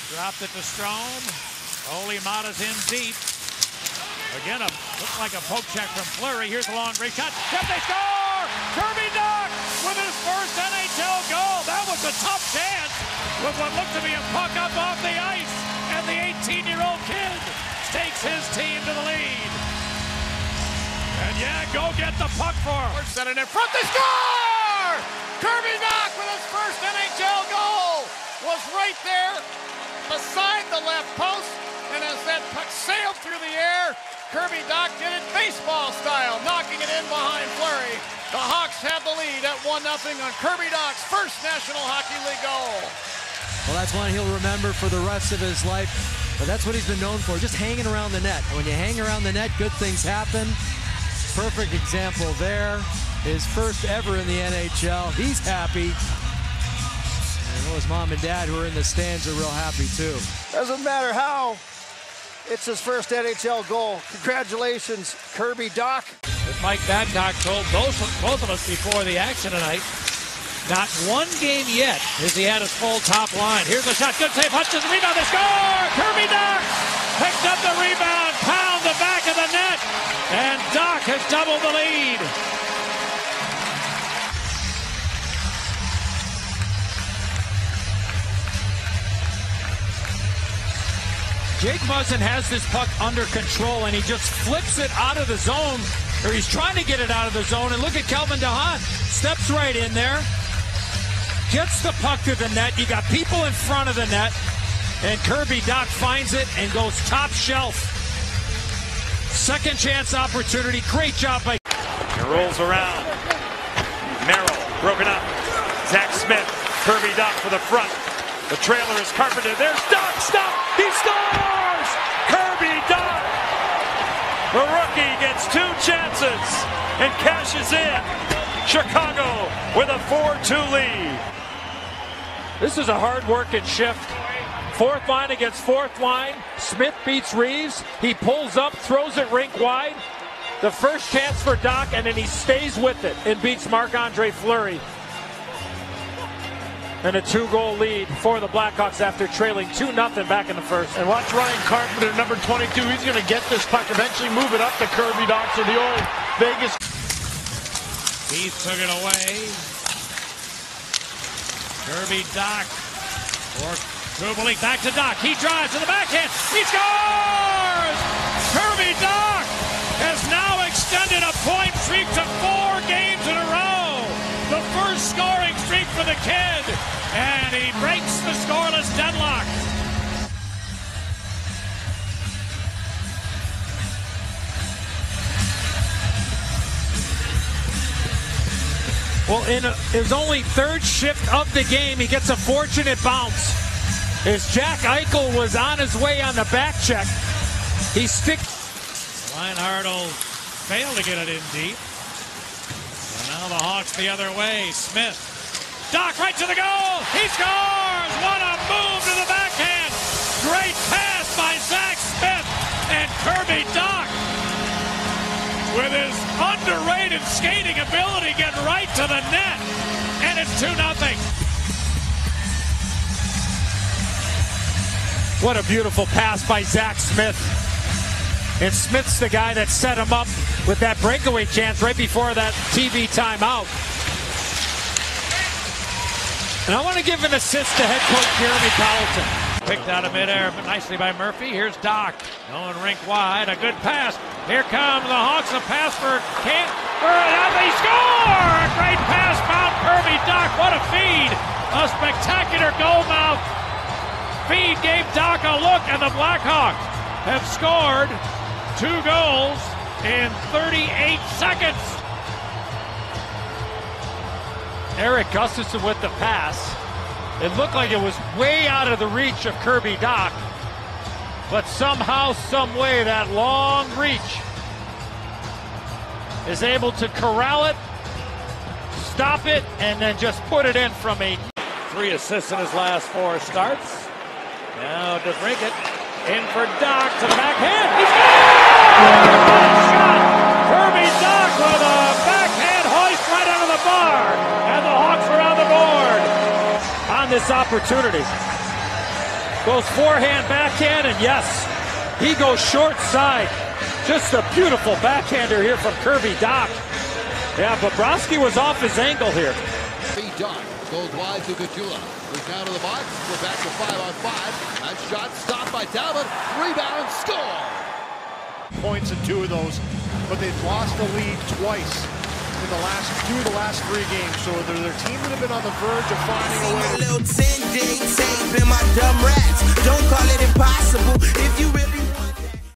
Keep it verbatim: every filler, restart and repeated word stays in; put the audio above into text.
Dropped it to Strome. Ole Mata's in deep. Again, a looks like a poke check from Fleury. Here's a long break shot. Yep, they score! Kirby Dach with his first N H L goal. That was a tough chance with what looked to be a puck up off the ice. And the eighteen-year-old kid takes his team to the lead. And yeah, go get the puck for him. Set it in front, they score! Kirby Dach with his first N H L goal was right there beside the left post. And as that puck sailed through the air, Kirby Dach did it baseball style, knocking it in behind Fleury. The Hawks have the lead at one nothing on Kirby Dach's first National Hockey League goal. Well, that's one he'll remember for the rest of his life. But that's what he's been known for, just hanging around the net. When you hang around the net, good things happen. Perfect example there. His first ever in the N H L. He's happy. And well, his mom and dad who are in the stands are real happy too. Doesn't matter how. It's his first N H L goal. Congratulations, Kirby Dach. As Mike Babcock told both, both of us before the action tonight, not one game yet has he had his full top line. Here's a shot, good save, Hutchins, rebound, they score! Kirby Dach picked up the rebound, pound the back of the net, and Dach has doubled the lead. Jake Muzzin has this puck under control, and he just flips it out of the zone, or he's trying to get it out of the zone. And look at Kelvin DeHaan. Steps right in there, gets the puck to the net. You got people in front of the net, and Kirby Dach finds it and goes top shelf. Second chance opportunity. Great job by... It rolls around. Merrill, broken up. Zach Smith, Kirby Dach for the front. The trailer is carpeted. There's Dach. Stop. He scores! Kirby Dach. The rookie gets two chances and cashes in. Chicago with a four two lead. This is a hard-working shift. Fourth line against fourth line. Smith beats Reeves. He pulls up, throws it rink wide. The first chance for Dach, and then he stays with it and beats Marc-Andre Fleury. And a two-goal lead for the Blackhawks after trailing two nothing back in the first. And watch Ryan Carpenter, number twenty-two. He's going to get this puck, eventually move it up to Kirby Dach. So the old Vegas. He took it away. Kirby Dach. Or Kubalik back to Dach. He drives to the backhand. He scores! Kirby Dach has now extended a point streak to four games in a row. The first scoring streak for the kid, and he breaks the scoreless deadlock. Well, in a, his only third shift of the game, he gets a fortunate bounce. As Jack Eichel was on his way on the back check, he sticks. Reinhardt will fail to get it in deep. And now the Hawks the other way. Smith. Dach right to the goal. He scores. What a move to the backhand. Great pass by Zach Smith. And Kirby Dach, with his underrated skating ability, get right to the net. And it's two nothing. What a beautiful pass by Zach Smith. And Smith's the guy that set him up with that breakaway chance right before that T V timeout. And I want to give an assist to head coach Jeremy Colleton. Picked out of midair nicely by Murphy. Here's Dach. Going rink wide. A good pass. Here come the Hawks. A pass for Kent. And they score! A great pass found Kirby Dach. What a feed. A spectacular goal mouth. Feed gave Dach a look, and the Blackhawks have scored two goals in thirty-eight seconds. Eric Gustafson with the pass. It looked like it was way out of the reach of Kirby Dach. But somehow, some way, that long reach is able to corral it, stop it, and then just put it in from a... Three assists in his last four starts. Now to drink it. In for Dach to the backhand. He scores! Shot! Kirby Dach with a backhand hoist right under the bar. And the Hawks are on the board. On this opportunity. Goes forehand, backhand, and yes, he goes short side. Just a beautiful backhander here from Kirby Dach. Yeah, Bobrovsky was off his angle here. Kirby Dach goes wide to Gajula. We're down to the box. We're back to five on five. That shot stopped by Talbot. Rebound, score. Points in two of those, but they've lost the lead twice in the last two of the last three games. So they're their team that have been on the verge of finding a way. Little ten day tape in my dumb rats. Don't call it impossible if you really